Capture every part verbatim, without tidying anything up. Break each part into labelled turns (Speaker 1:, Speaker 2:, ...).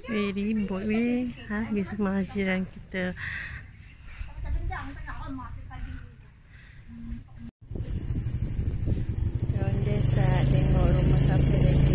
Speaker 1: Weh, ribut weh. Habis semua jiran kita. Orang desa tengok rumah siapa lagi.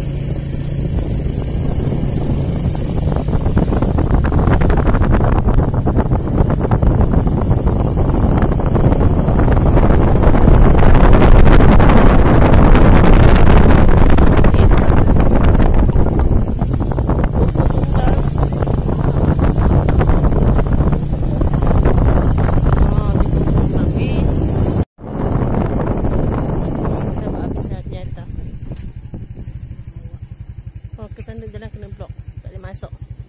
Speaker 1: Oh, ke sana jalan kena blok. Tak boleh masuk.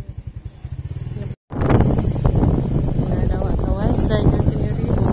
Speaker 1: Dah lawak kawasan yang kena ribut.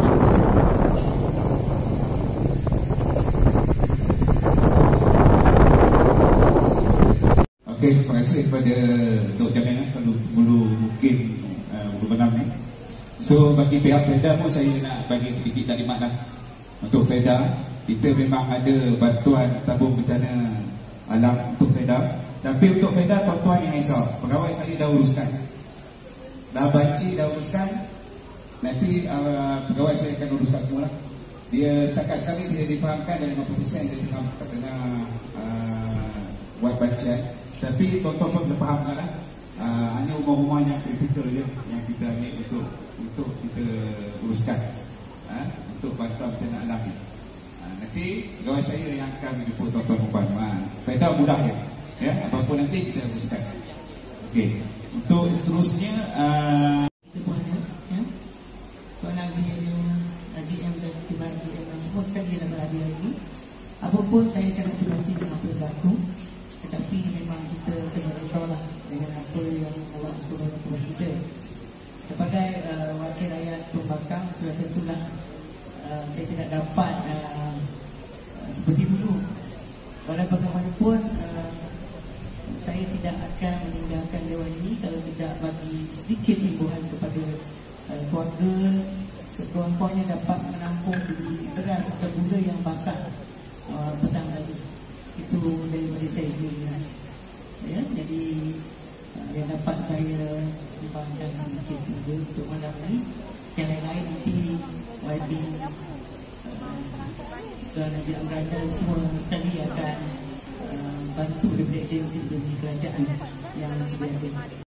Speaker 2: Okey, terima kasih kepada Tok Jaminan kalau Bulu mungkin uh, Bulu Benam ni. So bagi pihak Feda pun saya nak bagi sedikit taklimat lah. Untuk Feda, kita memang ada bantuan tabung bencana alam untuk Feda. Tapi untuk Feda, tuan-tuan yang risau, pegawai saya dah uruskan, dah banci, dah uruskan. Nanti uh, pegawai saya akan uruskan semua lah. Dia setakat sekali tidak difahamkan dan lima puluh peratus dia tengah, tengah uh, buat bancian. Tapi tuan-tuan pun dah faham lah, uh, hanya rumah-rumah yang kritikal je yang kita ambil untuk untuk kita uruskan, uh, untuk bantuan bencana alam ni. Nanti pegawai saya yang akan menjemput tuan-tuan perempuan. Ha, Feda mudah je. Ya, apa-apa nanti kita uruskan. Okey. Untuk seterusnya uh...
Speaker 3: kita pun ada, ya. Tuan Aziz, G M dan Tiban G M semua sekali dalam berada ini. Apapun saya sangat berhati dengan apa yang berlaku. Tetapi memang kita kena beritahulah dengan apa yang Allah turun kepada kita. Sebagai uh, wakil rakyat Pembakang, sudah tentulah uh, saya tidak dapat uh, seperti dulu. Walau bagaimanapun uh, saya tidak akan meninggalkan dewan ini kalau tidak bagi sedikit hiburan kepada uh, keluarga, sekurang-kurangnya dapat menampung beli beras atau gula yang basah uh, petang tadi. Itu daripada saya sendiri. Ya, jadi uh, yang dapat saya sumbangkan sedikit juga untuk malam ini. Yang lain-lain nanti Y B dan Nabi Amranda semua sekali akan uh, bantu daripada agensi dari kerajaan yang sedia ada.